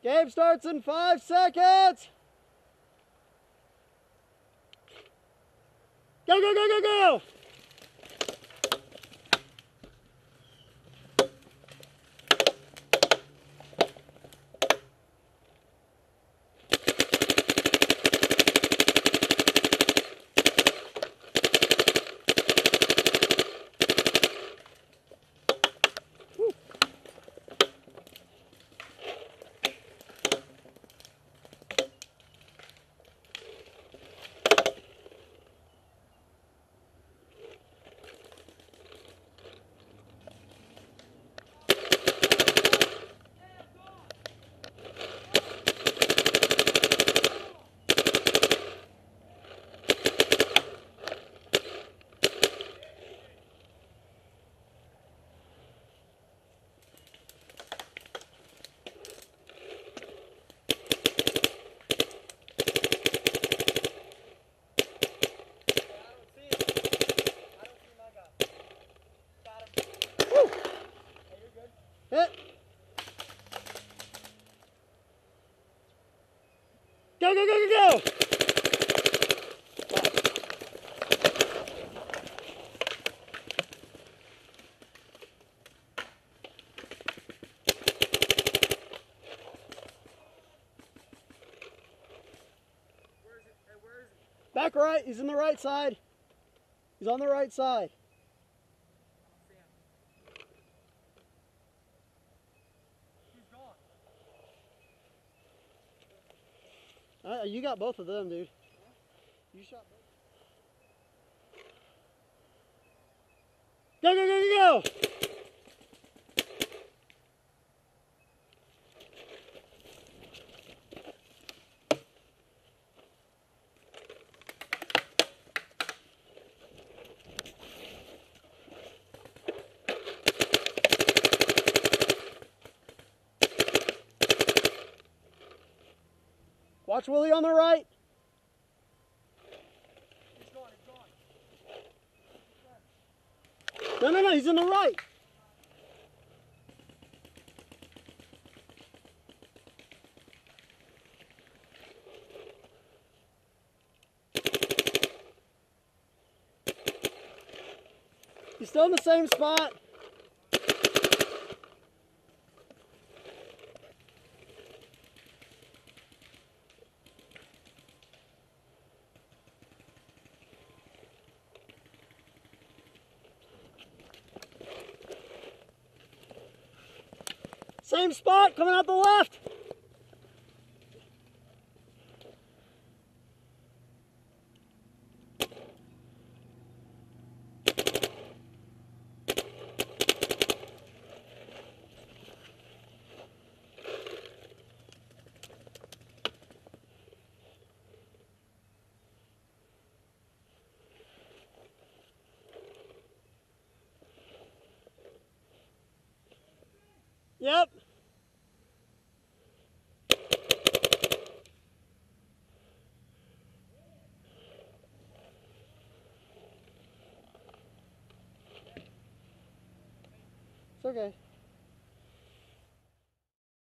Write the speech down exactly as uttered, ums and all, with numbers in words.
Game starts in five seconds. Go, go, go, go, go! Hit. Go, go, go, go, go! Where is it? Hey, where is he? Back right. He's in the right side. He's on the right side. Uh, you got both of them, dude. You shot both. Go, go, go, go, go! Watch Willie on the right. He's gone, he's gone. No, no, no, he's in the right. He's still in the same spot. Same spot, coming out the left. Yep. It's okay.